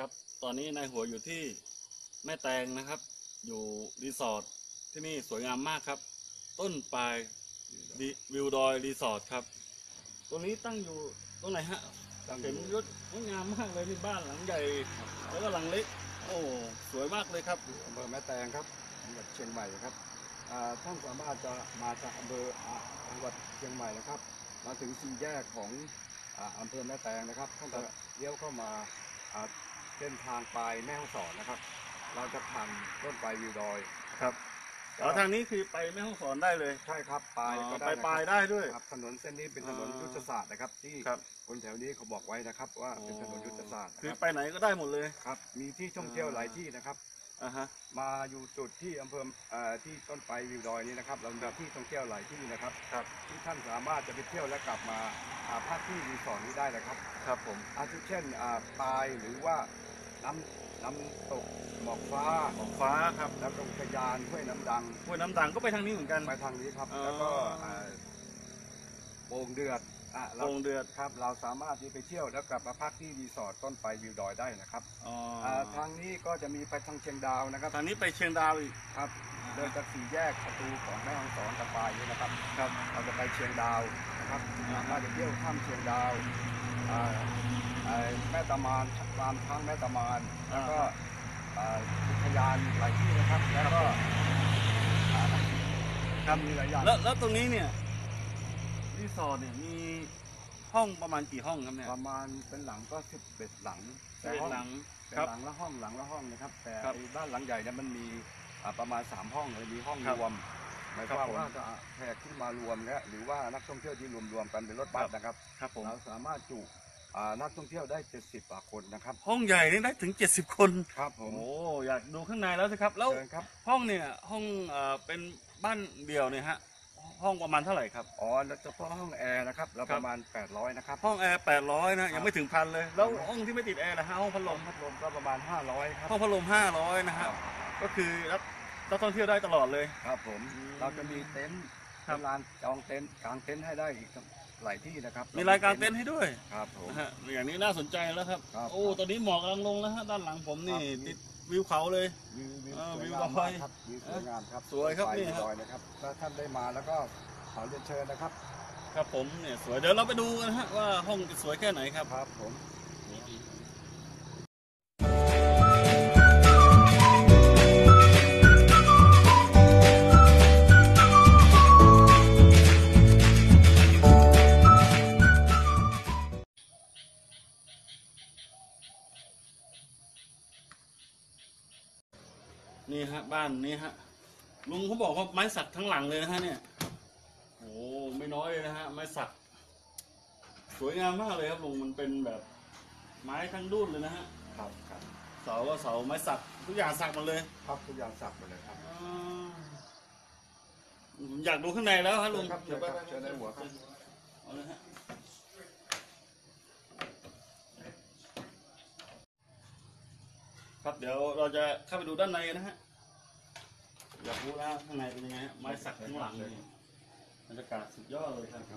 ครับตอนนี้นายหัวอยู่ที่แม่แตงนะครับอยู่รีสอร์ทที่นี่สวยงามมากครับต้นปลายวิวดอยรีสอร์ทครับตรงนี้ตั้งอยู่ตรงไหนฮะเห็นยศงดงามมากเลยที่บ้านหลังใหญ่แล้วก็หลังเล็กโอ้สวยมากเลยครับอำเภอแม่แตงครับจังหวัดเชียงใหม่ครับท่านสามารถจะมาจากอำเภอจังหวัดเชียงใหม่นะครับมาถึงสี่แยกของอำเภอแม่แตงนะครับท่านจะเลี้ยวเข้ามาเส้นทางปลายแม่ฮ่องสอนนะครับเราจะผ่านต้นปลายวิวดอยครับทางนี้คือไปแม่ฮ่องสอนได้เลยใช่ครับปลายก็ได้ไปปลายได้ด้วยครับถนนเส้นนี้เป็นถนนยุทธศาสตร์นะครับที่คนแถวนี้เขาบอกไว้นะครับว่าเป็นถนนยุทธศาสตร์คือไปไหนก็ได้หมดเลยครับมีที่ท่องเที่ยวหลายที่นะครับมาอยู่จุดที่อำเภอที่ต้นปลายวิวดอยนี้นะครับเรามีที่ท่องเที่ยวหลายที่นะครับที่ท่านสามารถจะไปเที่ยวและกลับมาพักที่รีสอร์ทนี้ได้เลยครับครับผมอาทิเช่นปลายหรือว่าน้ำตกหมอกฟ้าครับแล้วก็อุทยานห้วยน้ำดังก็ไปทางนี้เหมือนกันไปทางนี้ครับแล้วก็โป่งเดือดครับเราสามารถที่ไปเที่ยวแล้วกลับมาพักที่รีสอร์ทต้นปลายวิวดอยได้นะครับทางนี้ก็จะมีไปทางเชียงดาวนะครับทางนี้ไปเชียงดาวอีกครับเดินจากสี่แยกประตูของแม่ฮ่องสอนกับปลายนี้นะครับเราจะไปเชียงดาวนะครับมาจะเที่ยวข้ามเชียงดาวแม่ตะมานฟาร์มช้างแม่ตะมานแล้วก็อุทยานหลายที่นะครับแล้วก็มีหลายอย่างแล้วตรงนี้เนี่ยรีสอร์ทเนี่ยมีห้องประมาณกี่ห้องครับเนี่ยประมาณเป็นหลังก็11 หลังหลังละห้องนะครับแต่บ้านหลังใหญ่เนี่ยมันมีประมาณ3 ห้องเลยมีห้องรวมหมายความว่าแขกที่มารวมเนี่ยหรือว่านักท่องเที่ยวที่รวมกันเป็นรถบัสนะครับเราสามารถจุนักท่องเที่ยวได้70 คนนะครับห้องใหญ่นี่ได้ถึง70 คนครับผมโอ้อยากดูข้างในแล้วสิครับแล้วห้องเนี่ยห้องเป็นบ้านเดี่ยวเนี่ยฮะห้องประมาณเท่าไหร่ครับเฉพาะห้องแอร์นะครับเราประมาณ800นะครับห้องแอร์800นะยังไม่ถึง1,000เลยแล้วห้องที่ไม่ติดแอร์นะฮะห้องพัดลมก็ประมาณ500ครับห้องพัดลม500นะฮะก็คือนักท่องเที่ยวได้ตลอดเลยครับผมเราจะมีเต็นท์ลานจองเต็นท์กางเต็นท์ให้ได้อีกหลายที่นะครับมีรายการเต็นท์ให้ด้วยครับผมอย่างนี้น่าสนใจแล้วครับโอ้ตอนนี้หมอกกำลังลงแล้วฮะด้านหลังผมนี่ติดวิวเขาเลยวิวดอยครับวิวสวยงามครับสวยครับนี่นะครับถ้าท่านได้มาแล้วก็ขอเรียนเชิญนะครับครับผมเนี่ยสวยเดี๋ยวเราไปดูกันฮะว่าห้องจะสวยแค่ไหนครับครับผมนี่ฮะบ้านนี้ฮะลุงเขาบอกว่าไม้สักทั้งหลังเลยนะฮะเนี่ยโอ้ไม่น้อยเลยนะฮะไม้สักสวยงามมากเลยครับลุงมันเป็นแบบไม้ทั้งดุ้นเลยนะฮะครับเสาก็เสาไม้สักทุกอย่างสักหมดเลยครับทุกอย่างสักหมดเลยครับอยากดูข้างในแล้วฮะลุงเชิญในหัวครับเอาเลยฮะครับเดี๋ยวเราจะเข้าไปดูด้านในนะฮะอยากรู้แล้วข้างในเป็นยังไงฮะไม้สักทั้งหลังเลยบรรยากาศสุดยอดเลยครับ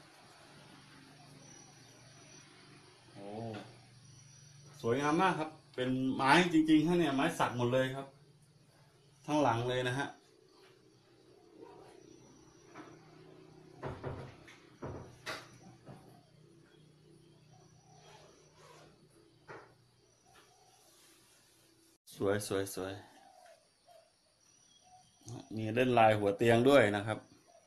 โอ้สวยงามมากครับเป็นไม้จริงๆฮะเนี่ยไม้สักหมดเลยครับทั้งหลังเลยนะฮะสวยมีเล่นลายหัวเตียงด้วยนะครับ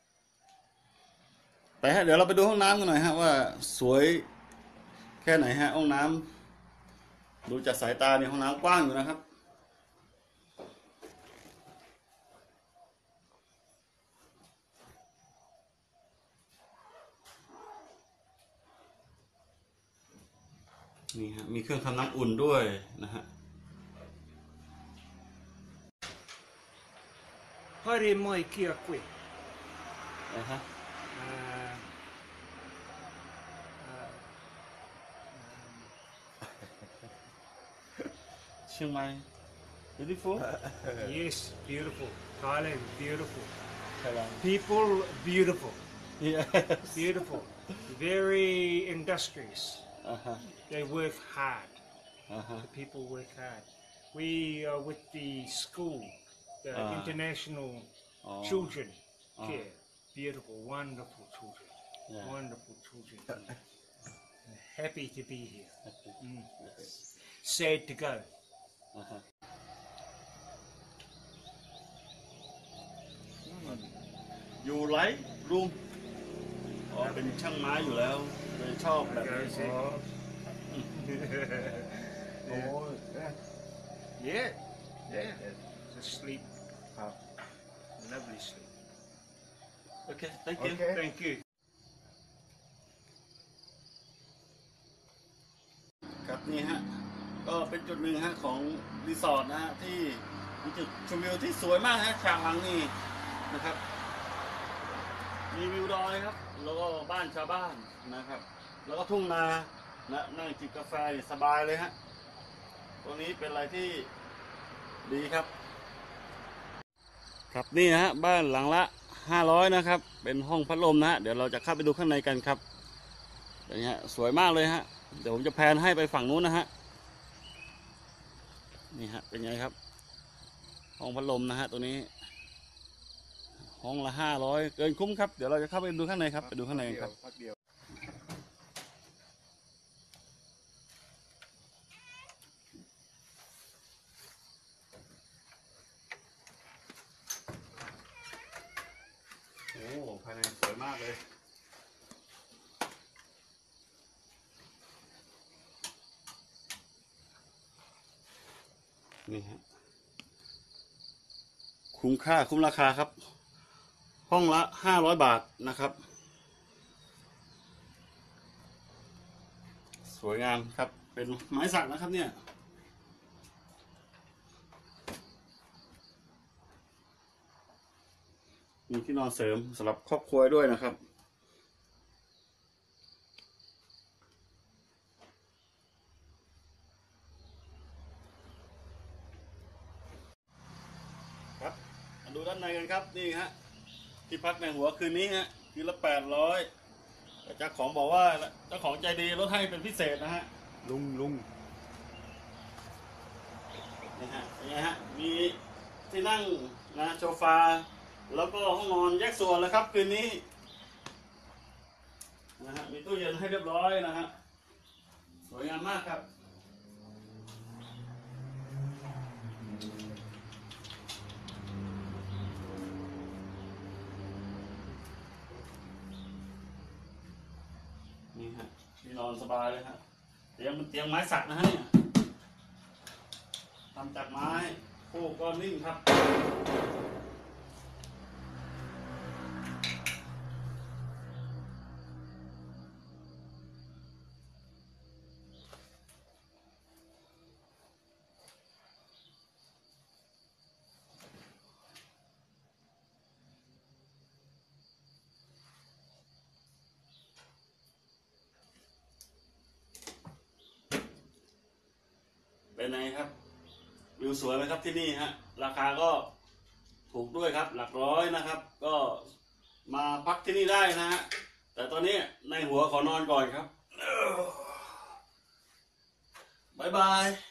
แต่เดี๋ยวเราไปดูห้องน้ำกันหน่อยฮะว่าสวยแค่ไหนฮะห้องน้ำดูจากสายตาเนี่ยห้องน้ำกว้างอยู่นะครับนี่ฮะมีเครื่องทำน้ำอุ่นด้วยนะฮะ Pare mai kia qui. Chiang Mai, beautiful. Yes, beautiful. Thailand, beautiful. Thailand. People, beautiful. Yes. Beautiful. Very industrious. They work hard. The people work hard. We are with the school, the international children care. Beautiful, wonderful children. Yeah. Wonderful children. Happy to be here. Sad to go. อยู่ไลท์รูมอ๋อเป็นช่างไม้อยู่แล้วเลยชอบแบบนี้ Oh, yeah. Yeah, yeah. Just sleep. ครับ Lovely sleep. โอเค thank you Okay. Thank you. ครับนี่ฮะก็เป็นจุดหนึ่งฮะของรีสอร์ทนะฮะที่มีจุดชมวิวที่สวยมากฮะฉากหลังนี่นะครับมีวิวดอยครับแล้วก็บ้านชาวบ้านนะครับ แล้วก็ทุ่งนานะนั่งจิบกาแฟนี่สบายเลยฮะตรงนี้เป็นอะไรที่ดีครับ ครับนี่นะฮะบ้านหลังละ500นะครับเป็นห้องพัดลมนะฮะเดี๋ยวเราจะเข้าไปดูข้างในกันครับอย่างเงี้ยสวยมากเลยฮะเดี๋ยวผมจะแพนให้ไปฝั่งนู้นนะฮะนี่ฮะเป็นไงครับห้องพัดลมนะฮะตัวนี้ห้องละ500เกินคุ้มครับเดี๋ยวเราจะเข้าไปดูข้างในครับไปดูข้างในกันครับพักเดียวโอ้ภายในสวยมากเลยนี่ฮะคุ้มค่าคุ้มราคาครับห้องละ500 บาทนะครับ สวยงามครับเป็นไม้สักนะครับเนี่ยมีที่นอนเสริมสำหรับครอบครัวด้วยนะครับครับมาดูด้านในกันครับนี่ฮะที่พักในหัวคืนนี้ฮะคืนละ800แต่เจ้าของบอกว่าเจ้าของใจดีลดให้เป็นพิเศษนะฮะลุงนี่ฮะเป็นไงฮะมีที่นั่งนะโซฟาแล้วก็ห้องนอนแยกส่วนแล้วครับคืนนี้นะฮะมีตู้เย็นให้เรียบร้อยนะฮะสวยงามมากครับนี่ฮะที่นอนสบายเลยฮะเตียงเป็นเตียงไม้สักนะฮะเนี่ยทำจากไม้คู่ก้อนนิ่มครับเป็นไงครับวิวสวยไหมครับที่นี่ฮะราคาก็ถูกด้วยครับหลักร้อยนะครับก็มาพักที่นี่ได้นะฮะแต่ตอนนี้ในหัวขอนอนก่อนครับบ๊ายบาย